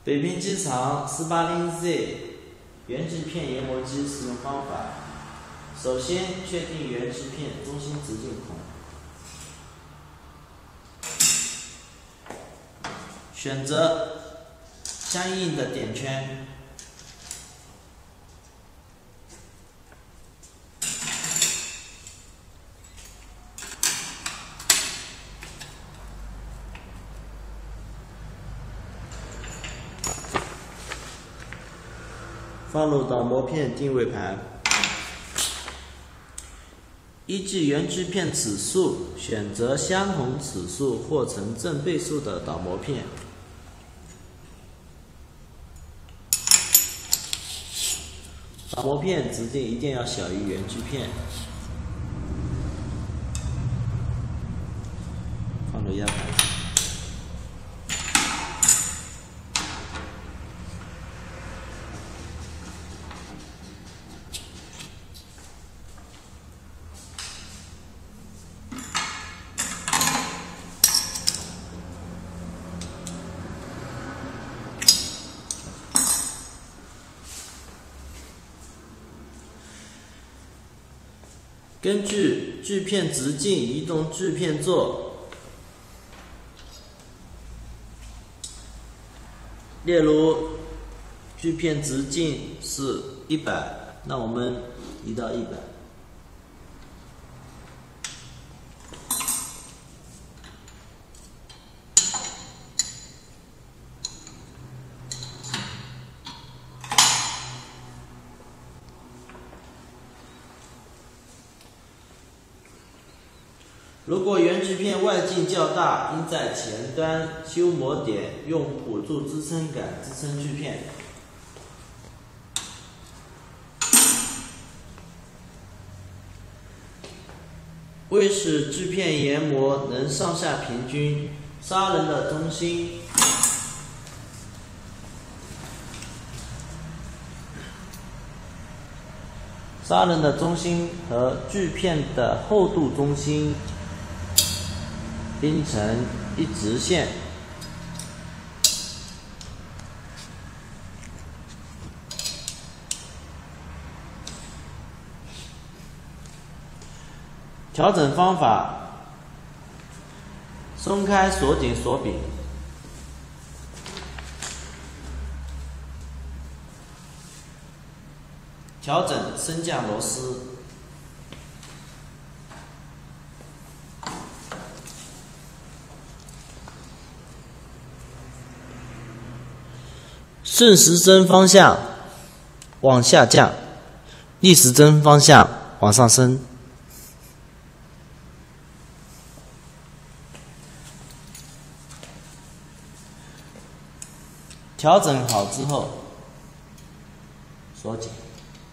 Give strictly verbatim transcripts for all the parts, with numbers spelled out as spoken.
北平机场 四八零 Z 原制片研磨机使用方法：首先确定原制片中心直径孔，选择相应的点圈，放入导模片定位盘，依据原制片尺数选择相同尺数或成正倍数的导模片。导模片直径一定要小于原制片。放入压盘。根据制片直径移动制片座，例如制片直径是一百，那我们移到一百。如果原制片外径较大，应在前端修磨点用辅助支撑杆支撑制片。为使制片研磨能上下平均，砂轮的中心砂轮的中心和制片的厚度中心拼成一直线，调整方法：松开锁紧锁柄，调整升降螺丝。顺时针方向往下降，逆时针方向往上升。调整好之后，锁紧。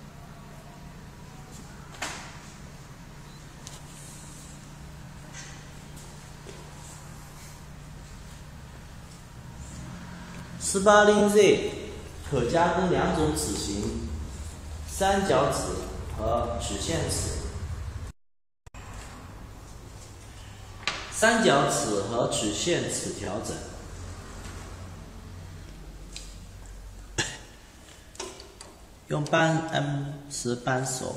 四八零 Z 可加工两种齿形：三角齿和曲线齿。三角齿和曲线齿调整。用扳 M 十扳手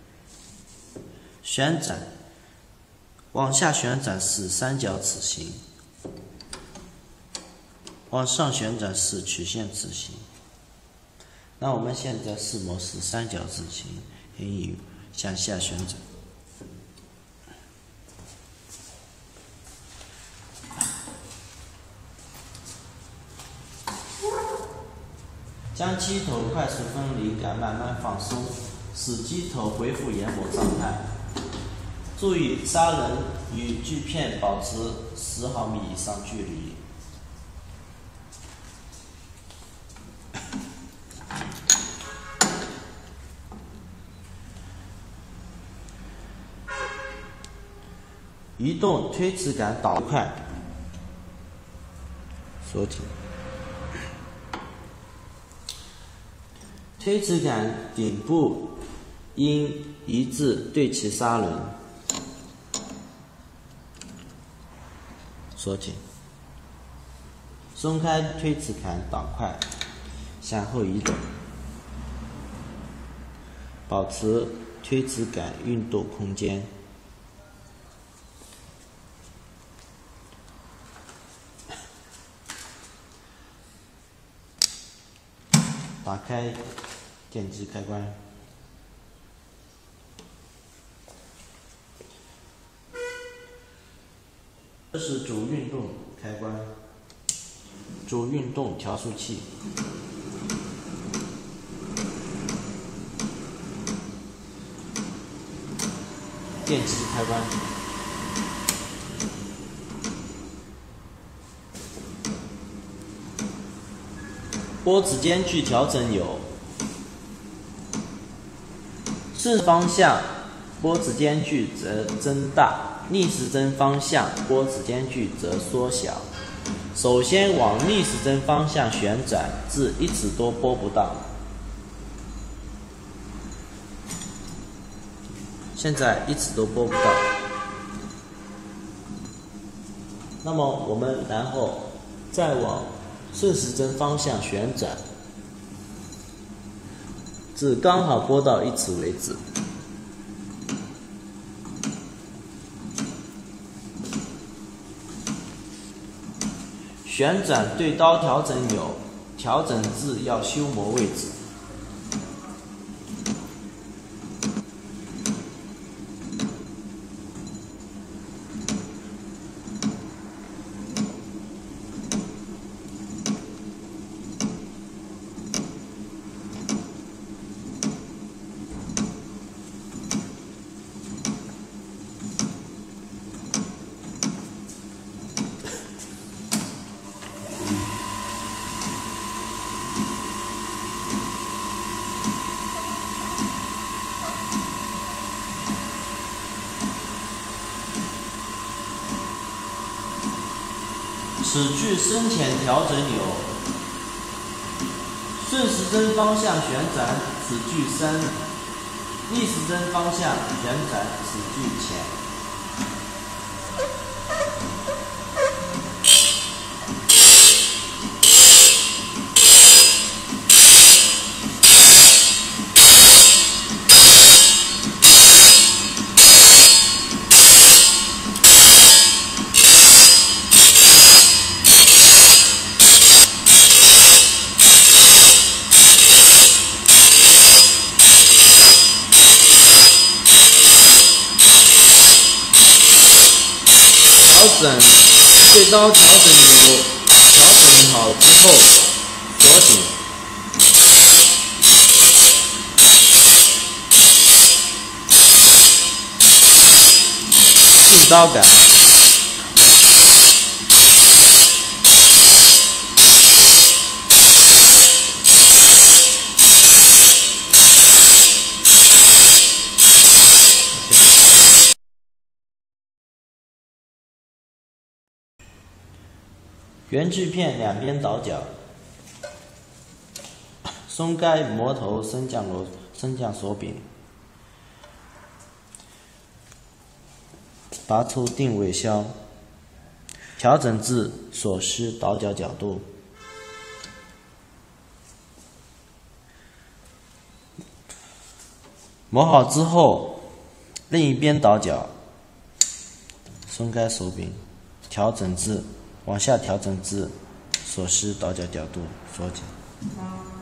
旋转，往下旋转是三角齿形。往上旋转是曲线齿形。那我们现在试模是三角齿形，可以向下旋转。将机头快速分离杆慢慢放松，使机头恢复研磨状态。注意砂轮与锯片保持十毫米以上距离。移动推齿杆导快，锁紧。推齿杆顶部应一致对齐砂轮，锁紧。 松开推齿杆档块，向后移动，保持推齿杆运动空间。打开电机开关。这是主运动开关，主运动调速器。电机开关。拨子间距调整有：顺方向拨子间距则增大，逆时针方向拨子间距则缩小。首先往逆时针方向旋转至一指多拨不到。现在一指都拨不到。那么我们然后再往顺时针方向旋转，至刚好拨到一指为止。旋转对刀调整有：调整至要修磨位置。齿距深浅调整有：顺时针方向旋转齿距深，逆时针方向旋转齿距浅。调整对刀调整有：调整好之后锁紧，进刀杆，圆锯片两边倒角，松开磨头升降螺升降手柄，拔出定位销，调整至所需倒角角度。磨好之后，另一边倒角，松开手柄，调整至往下调整至所需倒角角度，锁紧。